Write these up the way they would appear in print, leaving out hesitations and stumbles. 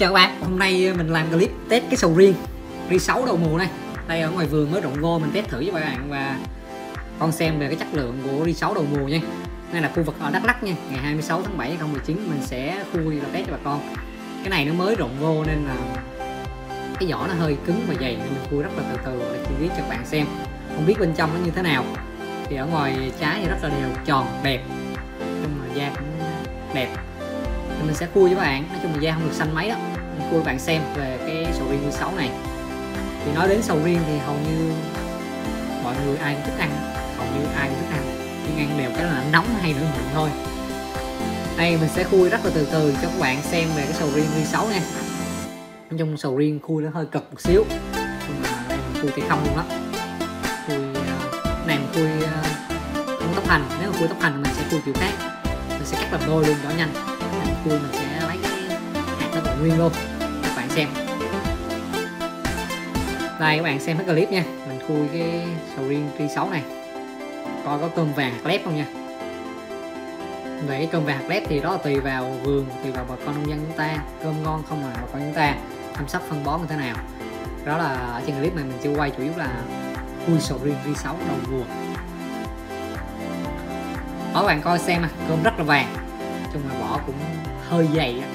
chào các bạn, hôm nay mình làm clip test cái sầu riêng ri 6 đầu mùa này. Đây ở ngoài vườn mới rụng vô, mình test thử với các bạn và con xem về cái chất lượng của ri 6 đầu mùa nha. Đây là khu vực ở Đắk Lắk nha, ngày 26 tháng 7 2019 mình sẽ khui và test cho bà con. Cái này nó mới rụng vô nên là cái vỏ nó hơi cứng và dày nên mình khui rất là từ từ để chi tiết cho các bạn xem. Không biết bên trong nó như thế nào. Thì ở ngoài trái thì rất là đều, tròn, đẹp, nhưng mà da cũng đẹp. Thì mình sẽ khui với các bạn, nói chung là da không được xanh mấy đó. Mình khui các bạn xem về cái sầu riêng ri 6 này. Thì nói đến sầu riêng thì hầu như mọi người ai cũng thích ăn, hầu như ai cũng thích ăn, nhưng ăn đều cái là nóng hay nữa mụn thôi. Đây mình sẽ khui rất là từ từ cho các bạn xem về cái sầu riêng ri 6 nha. Nói chung sầu riêng khui nó hơi cực một xíu, nhưng mà đây mình khui thì không luôn đó. Khui này mình khui không tóc hành, nếu mà khui tóc hành mình sẽ khui kiểu khác, mình sẽ cắt làm đôi luôn cho nhanh. Mình khui mình sẽ lấy cái hạt nó còn nguyên luôn các bạn xem. Đây các bạn xem hết clip nha, mình khui cái sầu riêng ri 6 này, coi có cơm vàng hạt lép không nha. Về cái cơm vàng hạt lép thì đó là tùy vào vườn, tùy vào bà con nông dân chúng ta, cơm ngon không mà bà con chúng ta chăm sóc phân bón như thế nào. Đó là ở trên clip này mình chưa quay, chủ yếu là khui sầu riêng ri 6 đầu mùa. Đó các bạn coi xem cơm rất là vàng, chung là vỏ cũng hơi dày á.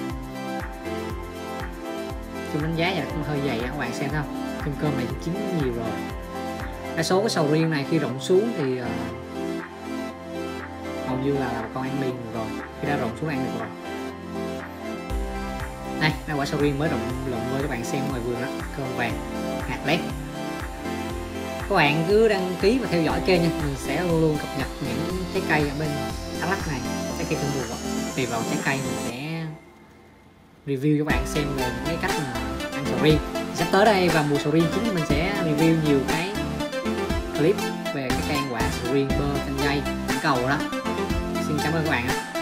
Chung đánh giá là cũng hơi dày á, các bạn xem thấy không? Chung cơm này chín nhiều rồi. Đa số cái sầu riêng này khi rụng xuống thì hầu như là bà con ăn liền được rồi, khi đã rụng xuống ăn được rồi. Đây là quả sầu riêng mới rụng với các bạn xem ngoài vườn đó, cơm vàng hạt lép. Các bạn cứ đăng ký và theo dõi kênh nha, mình sẽ luôn luôn cập nhật những trái cây ở bên Đắk Lắk này, trái cây thơm mùa. Tùy vào trái cây mình sẽ review cho các bạn xem về những cái cách mà ăn sầu riêng. Sắp tới đây vào mùa sầu riêng chín mình sẽ review nhiều cái clip về cái cây ăn quả sầu riêng bơ, chanh dây, cầu đó. Xin cảm ơn các bạn ạ.